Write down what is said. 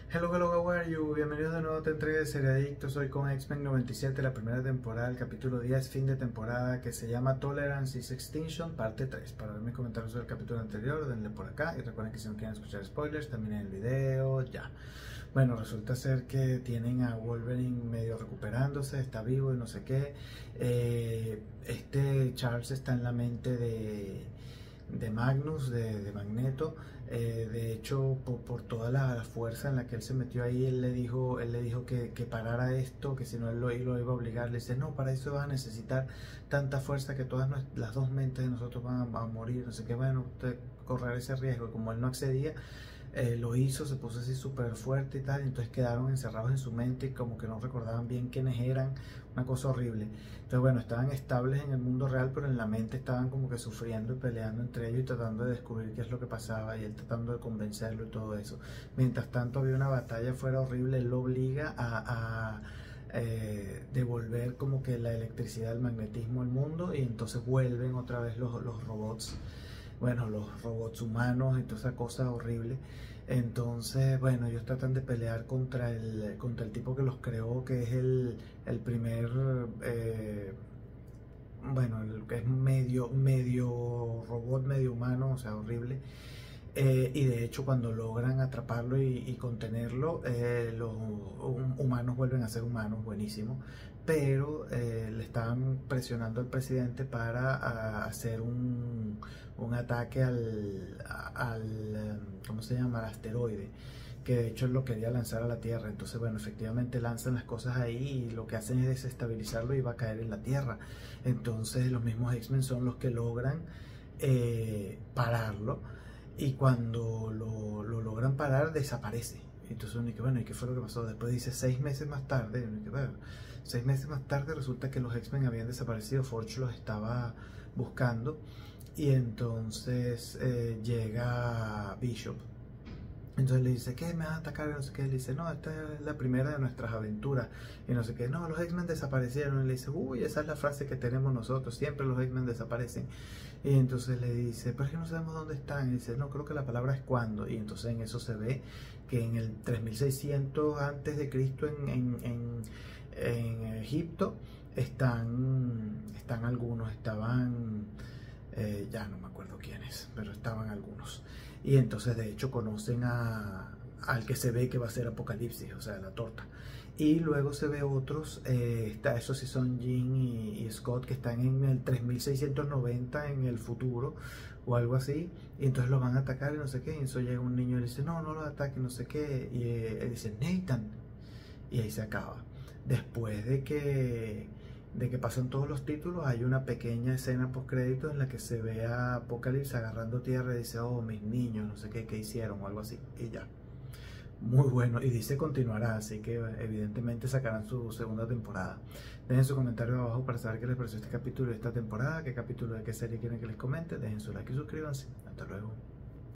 Hello, hello, how are you? Bienvenidos de nuevo a otra entrega de Seriadictos. Hoy con X-Men 97, la primera temporada, el capítulo 10, fin de temporada, que se llama Tolerance is Extinction, parte 3. Para ver mis comentarios sobre el capítulo anterior, denle por acá. Y recuerden que si no quieren escuchar spoilers, también en el video, ya. Bueno, resulta ser que tienen a Wolverine medio recuperándose, está vivo y no sé qué. Charles está en la mente de Magnus, de Magneto. De hecho, por toda la fuerza en la que él se metió ahí, él le dijo que parara esto, que si no él lo iba a obligar. Le dice, no, para eso vas a necesitar tanta fuerza que todas las dos mentes de nosotros van a morir, no sé qué. Bueno, usted correr ese riesgo. Y como él no accedía, lo hizo, se puso así súper fuerte y tal, y entonces quedaron encerrados en su mente y como que no recordaban bien quiénes eran, una cosa horrible. Entonces bueno, estaban estables en el mundo real, pero en la mente estaban como que sufriendo y peleando entre ellos y tratando de descubrir qué es lo que pasaba, y él tratando de convencerlo y todo eso. Mientras tanto había una batalla fuera horrible. Él lo obliga a devolver como que la electricidad, el magnetismo al mundo, y entonces vuelven otra vez los robots, bueno, los robots humanos y toda esa cosa horrible. Entonces, bueno, ellos tratan de pelear contra el tipo que los creó, que es el primer, bueno, el que es medio robot, medio humano, o sea, horrible. Y de hecho cuando logran atraparlo y contenerlo, los humanos vuelven a ser humanos, buenísimo, pero le estaban presionando al presidente para hacer un ataque ¿cómo se llama? Al asteroide, que de hecho él lo quería lanzar a la Tierra. Entonces bueno, efectivamente lanzan las cosas ahí y lo que hacen es desestabilizarlo y va a caer en la Tierra. Entonces los mismos X-Men son los que logran pararlo, y cuando lo logran parar, desaparece. Entonces uno dice, bueno, ¿y qué fue lo que pasó? Después dice 6 meses más tarde, uno dice, bueno, 6 meses más tarde resulta que los X-Men habían desaparecido, Forge los estaba buscando, y entonces llega Bishop. Entonces le dice, ¿qué? ¿Me vas a atacar? Y no sé qué. Le dice, no, esta es la primera de nuestras aventuras. Y no sé qué. No, los X-Men desaparecieron. Y le dice, uy, esa es la frase que tenemos nosotros. Siempre los X-Men desaparecen. Y entonces le dice, pero es que no sabemos dónde están. Y dice, no, creo que la palabra es cuándo. Y entonces en eso se ve que en el 3600 antes de Cristo en Egipto están algunos. Estaban, ya no me acuerdo quiénes, pero estaban algunos. Y entonces de hecho conocen al que se ve que va a ser Apocalipsis, o sea, la torta. Y luego se ve otros, esos sí son Jean y Scott, que están en el 3690 en el futuro o algo así, y entonces los van a atacar y no sé qué. Y eso llega un niño y le dice, no, no los ataquen, no sé qué. Y él dice, Nathan. Y ahí se acaba. Después de que pasan todos los títulos, hay una pequeña escena post créditos en la que se ve a Apocalipsis agarrando tierra y dice, oh, mis niños, no sé qué hicieron o algo así, y ya. Muy bueno, y dice continuará, así que evidentemente sacarán su segunda temporada. Dejen su comentario abajo para saber qué les pareció este capítulo de esta temporada, qué capítulo de qué serie quieren que les comente. Dejen su like y suscríbanse. Hasta luego.